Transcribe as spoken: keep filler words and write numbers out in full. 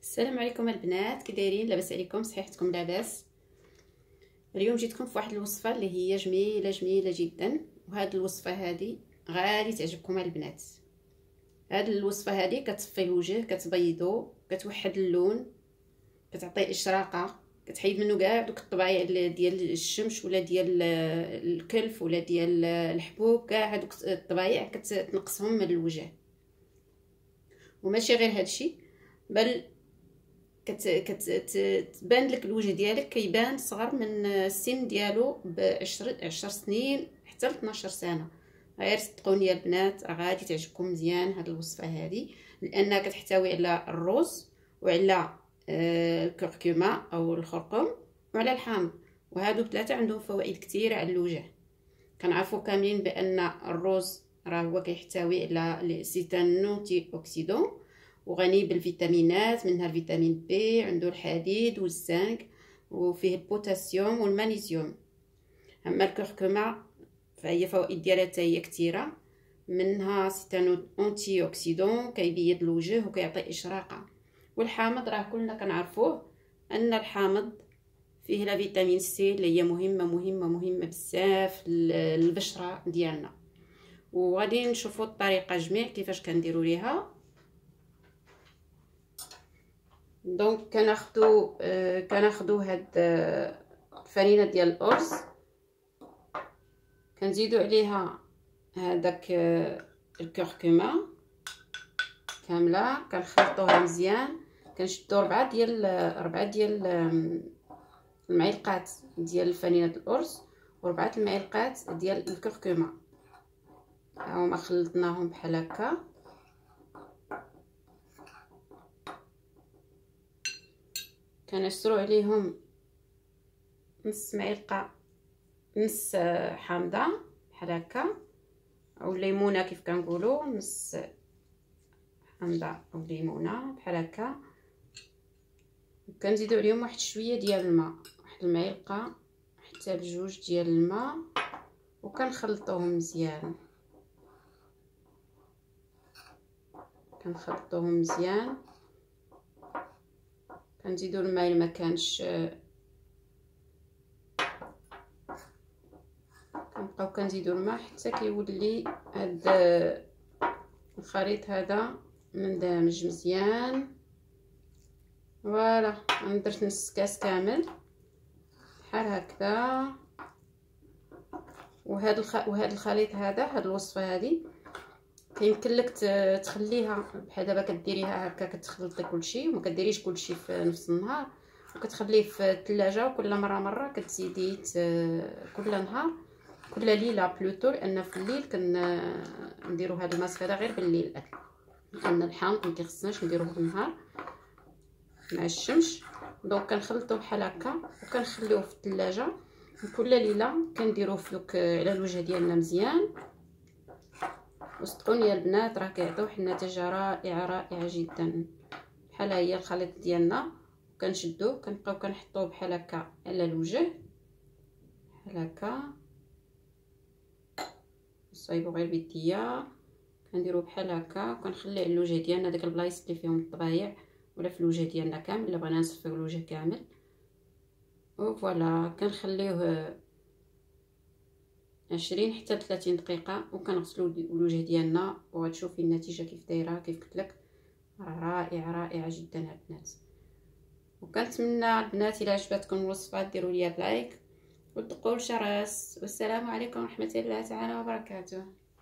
السلام عليكم البنات، كي دايرين؟ لاباس عليكم؟ صحيحتكم لاباس؟ اليوم جيتكم في واحد الوصفه اللي هي جميله جميله جدا، وهاد الوصفه هذه غادي تعجبكم البنات. هاد الوصفه هذه كتصفي الوجه، كتبيضو، كتوحد اللون، كتعطي اشراقه، كتحيد منه كاع دوك الطبايع ديال الشمش ولا ديال الكلف ولا ديال الحبوب، كاع هادوك الطبايع كتنقصهم من الوجه. وماشي غير هادشي، بل كت كتبان لك الوجه ديالك كيبان صغر من السن ديالو بعشر عشر سنين حتى ل اثناش سنه. غير صدقوني يا البنات، راه غادي تعجبكم مزيان هاد الوصفه هذه، لانها كتحتوي على الروز وعلى الكركمه او الخرقوم وعلى الحامض، وهادو ثلاثه عندهم فوائد كثيره على الوجه. كنعرفوا كاملين بان الروز راه هو كيحتوي على سيتانوتي اوكسيدون وغني بالفيتامينات، منها الفيتامين بي، عنده الحديد والزنك، وفيه البوتاسيوم والمغنيسيوم. اما الكركمه فهي فوائد ديالها حتى هي كثيره، منها سيتانو اونتي اوكسيدون كيبيض الوجه وكيعطي اشراقه. والحامض راه كلنا كنعرفوه ان الحامض فيه لا فيتامين سي اللي هي مهمه مهمه مهمه بزاف للبشره ديالنا. وغادي نشوفوا الطريقه جميع كيفاش كنديروا ليها. دونك كناخذوا آه كناخذوا هاد آه الفرينه ديال الارز، كنزيدوا عليها هذاك آه الكركمه كامله، كنخلطوها مزيان. كنشدوا ربعه ديال ربعه ديال المعلقات ديال فرينه الارز وربعه المعلقات ديال الكركمه، هاهما خلطناهم بحال هكا. كنعصروا عليهم نص معلقه نص حامضه بحال هكا، او ليمونه كيف كنقولوا، نص حامضه او ليمونه بحال هكا. كنزيدوا عليهم واحد شويه ديال الماء، واحد المعلقه حتى لجوج ديال الماء، وكنخلطوهم مزيان. كنخلطوهم مزيان، كنزيدوا الماء الا ما كانش، كنبقاو كنزيدوا الماء حتى كيولي هاد الخليط هذا مندمج مزيان. فوالا انا درت نص كاس كامل بحال هكذا. وهذا الخ... وهذا الخليط هذا، هاد الوصفه هذه كيمكن لك تخليها بحال دابا كديريها هكا، كتخلطي كلشي وما كديريش كلشي في نفس النهار، وكتخليه في الثلاجه، وكل مره مره كتزيدي كل نهار كل ليله بلوتو، لان في الليل كنديروا هذا الماسك هذا غير بالليل الاكل، لان الحامض ما كيخصناش نديروه بالنهار مع الشمس. دونك كنخلطوه بحال هكا وكنخليوه في الثلاجه، كل ليله كنديروه فدوك على الوجه ديالنا مزيان. وصدقوني يا البنات راه كيعطيو واحد النتيجه رائعه رائعه جدا. بحال هي الخليط ديالنا، كنشدوه كنبقاو كنحطوه بحال هكا على الوجه بحال هكا، نصايبو غير بيديا، كنديرو بحال هكا وكنخليه على الوجه ديالنا، داك البلايص اللي فيهم الطبايع ولا في الوجه ديالنا كامل، الا بغينا نصفيو الوجه كامل. وفوالا كنخليوه عشرين حتى ثلاثين دقيقه، وكنغسلوا الوجه ديالنا، وغتشوفي النتيجه كيف دايره. كيف قلت لك رائعه رائعه جدا البنات. وكنتمنى البنات الى عجبتكم الوصفه ديروا لي لايك وتدقوا الجرس. والسلام عليكم ورحمه الله تعالى وبركاته.